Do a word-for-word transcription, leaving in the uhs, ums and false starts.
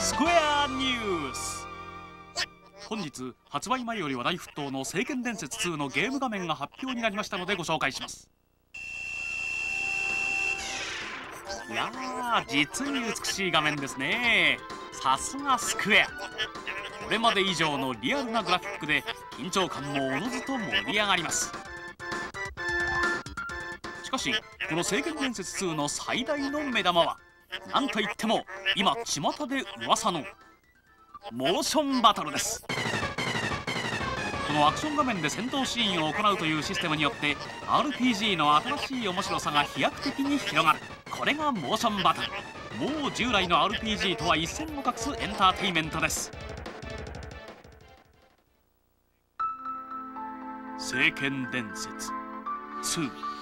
スクエアニュース。本日発売前より話題沸騰の「聖剣伝説ツー」のゲーム画面が発表になりましたのでご紹介します。いやー、実に美しい画面ですね。さすがスクエア。これまで以上のリアルなグラフィックで緊張感もおのずと盛り上がります。しかしこの「聖剣伝説ツー」の最大の目玉はなんといっても今巷で噂のモーションバトルです。このアクション画面で戦闘シーンを行うというシステムによって アールピージー の新しい面白さが飛躍的に広がる。これがモーションバトル。もう従来の アールピージー とは一線を画すエンターテインメントです。聖剣伝説ツー